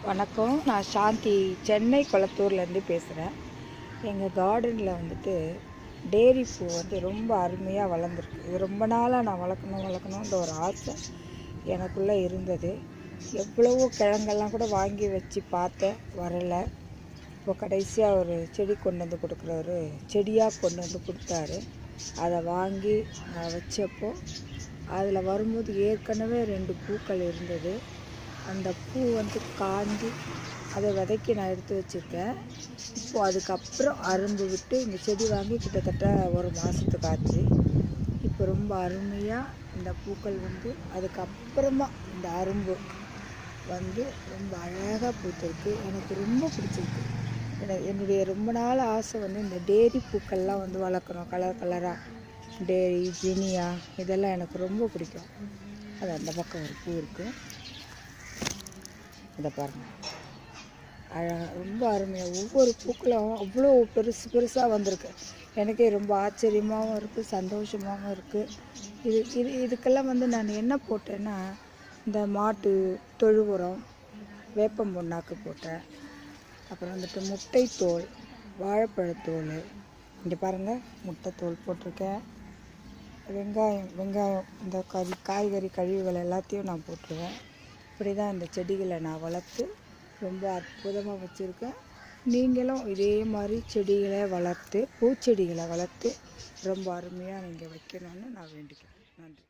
வணக்கம். நான் சாந்தி, சென்னை கொளத்தூர்லேருந்து பேசுகிறேன். எங்கள் கார்டனில் வந்துட்டு டேரி பூ ரொம்ப அருமையாக வளர்ந்துருக்கு. இது ரொம்ப நாளாக நான் வளர்க்கணுன்ற ஒரு ஆசை எனக்குள்ளே இருந்தது. எவ்வளவோ கிழங்கெல்லாம் கூட வாங்கி வச்சு பார்த்தேன், வரலை. இப்போ கடைசியாக ஒரு செடி கொண்டு வந்து கொடுக்குறவர் செடியாக கொண்டு வந்து கொடுத்தாரு. அதை வாங்கி நான் வச்சப்போ அதில் வரும்போது ஏற்கனவே 2 பூக்கள் இருந்தது. அந்த பூ காஞ்சி அதை விதைக்கி நான் எடுத்து வச்சுருக்கேன். இப்போது அதுக்கப்புறம் அரும்பு விட்டு இந்த செடி வாங்கி கிட்டத்தட்ட ஒரு மாதத்துக்கு ஆச்சு. இப்போ ரொம்ப அருமையாக இந்த பூக்கள் அதுக்கப்புறமா இந்த அரும்பு ரொம்ப அழகாக பூத்திருக்கு. எனக்கு ரொம்ப பிடிச்சிருக்கு. என்னுடைய ரொம்ப நாள் ஆசை இந்த டேரி பூக்கள்லாம் வளர்க்கணும். கலர் கலராக டேரி, ஜினியா இதெல்லாம் எனக்கு ரொம்ப பிடிக்கும். அது அந்த பக்கம் ஒரு பூ இருக்குது, இதை பாருங்கள். அழகாக ரொம்ப அருமையாக ஒவ்வொரு பூக்களும் அவ்வளோ பெருசு பெருசாக வந்திருக்கு. எனக்கே ரொம்ப ஆச்சரியமாகவும் இருக்குது, சந்தோஷமாகவும் இருக்குது. இதுக்கெல்லாம் நான் என்ன போட்டேன்னா, இந்த மாட்டு தொழு உரம், வேப்பம் புண்ணாக்கு போட்டேன். அப்புறம் முட்டைத்தோல், வாழைப்பழத்தோல், இங்கே பாருங்கள், முட்டைத்தோல் போட்டிருக்கேன். வெங்காயம் இந்த காய்கறி கழிவுகள் எல்லாத்தையும் நான் போட்டுருவேன். இப்படி தான் இந்த செடிகளை நான் வளர்த்து ரொம்ப அற்புதமாக வச்சுருக்கேன். நீங்களும் இதே மாதிரி செடிகளை வளர்த்து, பூச்செடிகளை வளர்த்து ரொம்ப அருமையாக நீங்கள் வைக்கணும்னு நான் வேண்டிக்கிறேன். நன்றி.